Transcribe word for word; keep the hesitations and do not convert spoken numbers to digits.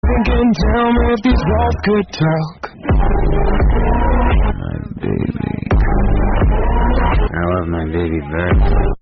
thinking, tell me if these walls could talk. My baby. I love my baby bird.